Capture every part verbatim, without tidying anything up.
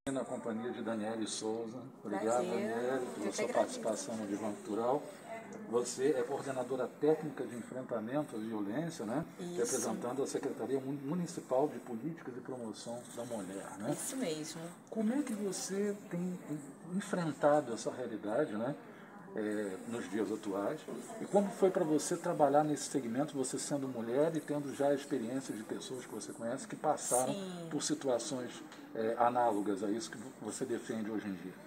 Na companhia de Daniele Souza. Obrigado, Prazer. Daniele, pela sua participação no Divã Cultural. Você é coordenadora técnica de enfrentamento à violência, né? Isso. Representando a Secretaria Municipal de Políticas e Promoção da Mulher, né? Isso mesmo. Como é que você tem enfrentado essa realidade, né? É, nos dias atuais, e como foi para você trabalhar nesse segmento, você sendo mulher e tendo já a experiência de pessoas que você conhece que passaram Sim. por situações é, análogas a isso que você defende hoje em dia?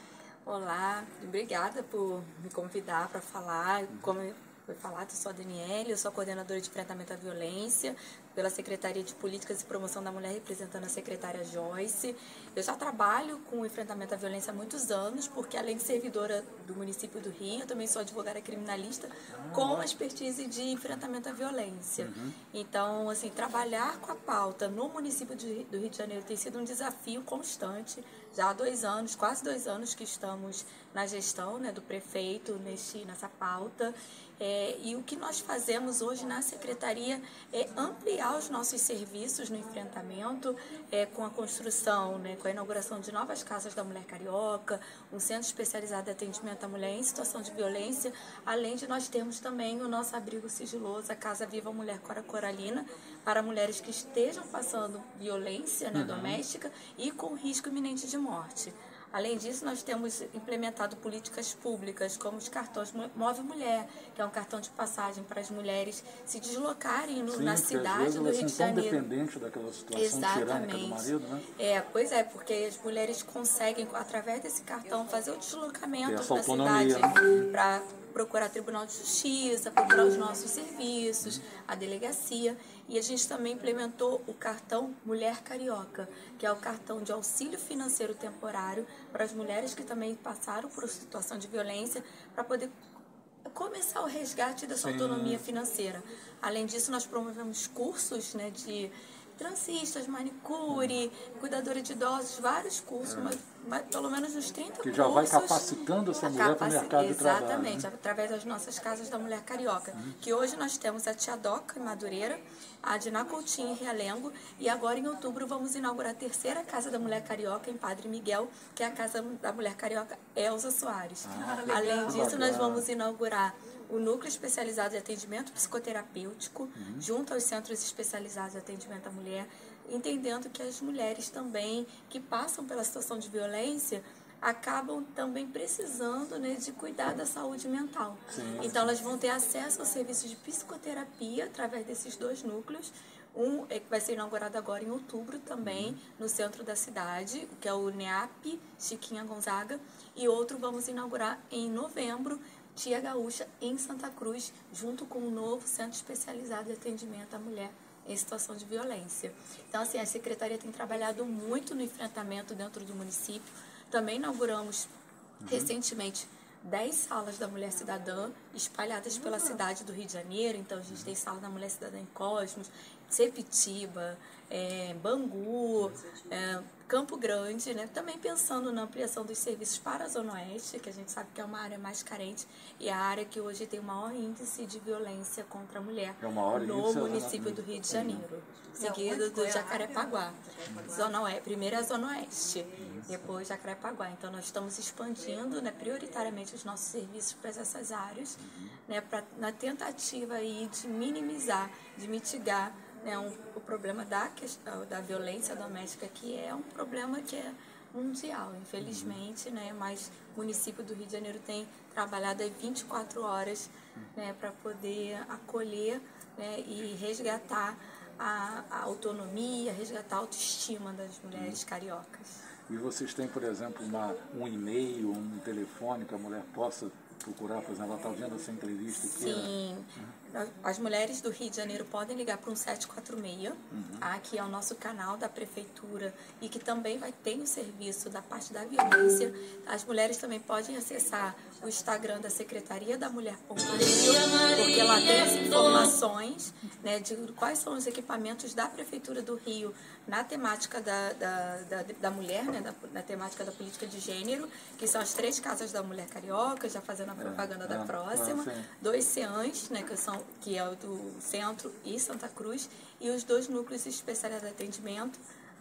Olá, obrigada por me convidar para falar. Como foi falado, eu sou a Daniele, eu sou a coordenadora de enfrentamento à violência pela Secretaria de Políticas e Promoção da Mulher, representando a secretária Joyce. Eu já trabalho com o enfrentamento à violência há muitos anos, porque além de servidora do município do Rio, eu também sou advogada criminalista com expertise de enfrentamento à violência. Uhum. Então, assim, trabalhar com a pauta no município de, do Rio de Janeiro tem sido um desafio constante. Já há dois anos, quase dois anos que estamos na gestão, né, do prefeito neste, nessa pauta. É, e o que nós fazemos hoje na secretaria é ampliar os nossos serviços no enfrentamento, é, com a construção, né, com a inauguração de novas casas da mulher carioca, um centro especializado de atendimento à mulher em situação de violência, além de nós termos também o nosso abrigo sigiloso, a Casa Viva Mulher Cora Coralina, para mulheres que estejam passando violência, né, uhum. doméstica e com risco iminente de morte. Além disso, nós temos implementado políticas públicas, como os cartões Move Mulher, que é um cartão de passagem para as mulheres se deslocarem no, Sim, na cidade do Rio de Janeiro. Tão dependente daquela situação Exatamente. tirânica do marido, né? É, pois é, porque as mulheres conseguem, através desse cartão, fazer o deslocamento para a cidade para procurar Tribunal de Justiça, procurar os nossos serviços, a delegacia. E a gente também implementou o cartão Mulher Carioca, que é o cartão de auxílio financeiro temporário para as mulheres que também passaram por situação de violência, para poder começar o resgate da sua Sim. autonomia financeira. Além disso, nós promovemos cursos, né, de transistas, manicure, hum. cuidadora de idosos, vários cursos, é. mas, mas pelo menos uns trinta que já cursos. vai capacitando essa mulher capaci para o mercado de trabalho. Exatamente, né? através das nossas casas da Mulher Carioca, hum. que hoje nós temos a Tia Doca em Madureira, a de Coutinho em Realengo, e agora em outubro vamos inaugurar a terceira Casa da Mulher Carioca em Padre Miguel, que é a Casa da Mulher Carioca Elza Soares. Ah, Além disso, nós vamos inaugurar o Núcleo Especializado de Atendimento Psicoterapêutico, uhum. junto aos Centros Especializados de Atendimento à Mulher, entendendo que as mulheres também que passam pela situação de violência acabam também precisando, né, de cuidar da saúde mental. Sim, então, sim. elas vão ter acesso ao serviço de psicoterapia através desses dois núcleos. Um é que vai ser inaugurado agora em outubro também, uhum. no centro da cidade, que é o NEAP Chiquinha Gonzaga, e outro vamos inaugurar em novembro, Tia Gaúcha, em Santa Cruz, junto com um novo centro especializado de atendimento à mulher em situação de violência. Então, assim, a Secretaria tem trabalhado muito no enfrentamento dentro do município. Também inauguramos, uhum. recentemente, dez salas da Mulher Cidadã espalhadas pela cidade do Rio de Janeiro. Então, a gente tem sala da Mulher Cidadã em Cosmos, Sepitiba, é, Bangu, é, Campo Grande, né? Também pensando na ampliação dos serviços para a Zona Oeste, que a gente sabe que é uma área mais carente e a área que hoje tem o maior índice de violência contra a mulher é no município do Rio de Janeiro, seguido do Jacarepaguá. Zona Oeste, primeiro é a Zona Oeste, depois Jacarepaguá. Então, nós estamos expandindo, né, prioritariamente os nossos serviços para essas áreas, né, pra, na tentativa aí de minimizar, de mitigar, né, um, o problema da, questão, da violência doméstica, que é um problema que é mundial, infelizmente, né, mas o município do Rio de Janeiro tem trabalhado aí vinte e quatro horas, né, para poder acolher, né, e resgatar a, a autonomia, resgatar a autoestima das mulheres cariocas. E vocês têm, por exemplo, uma, um e-mail, um telefone que a mulher possa procurar, por exemplo, ela está vendo essa entrevista aqui? Sim, né? As mulheres do Rio de Janeiro podem ligar para um sete quatro seis, uhum. tá? Que é o nosso canal da prefeitura e que também vai ter o serviço da parte da violência. As mulheres também podem acessar o Instagram da Secretaria da Mulher ponto Rio, porque lá tem as informações, né, de quais são os equipamentos da Prefeitura do Rio na temática da, da, da, da mulher, né, da, na temática da política de gênero, que são as três casas da Mulher Carioca, já fazendo a propaganda é, da é, próxima, é, dois CEANs, né, que, são, que é o do Centro e Santa Cruz, e os dois núcleos especializados de atendimento,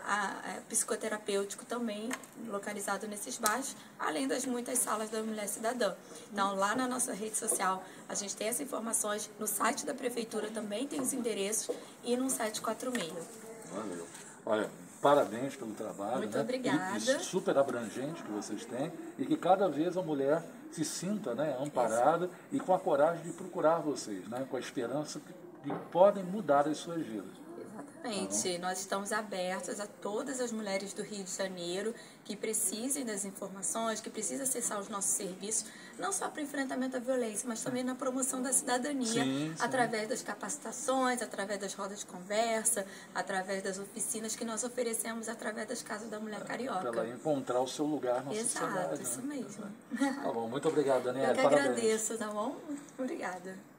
a, a, psicoterapêutico também localizado nesses bairros, além das muitas salas da Mulher Cidadã. Então, lá na nossa rede social, a gente tem essas informações, no site da Prefeitura também tem os endereços e no sete quatro seis. Valeu. Olha, parabéns pelo trabalho. Muito né? obrigada. E, e super abrangente que vocês têm e que cada vez a mulher se sinta, né, amparada e com a coragem de procurar vocês, né, com a esperança que, que podem mudar as suas vidas. Exatamente. Nós estamos abertas a todas as mulheres do Rio de Janeiro que precisem das informações, que precisam acessar os nossos serviços, não só para o enfrentamento à violência, mas também na promoção da cidadania, sim, sim. através das capacitações, através das rodas de conversa, através das oficinas que nós oferecemos através das Casas da Mulher Carioca. Para ela encontrar o seu lugar na Exato, sociedade. isso né? mesmo. Tá bom, muito obrigado, Daniela. Eu que Parabéns. agradeço, tá bom? Obrigada.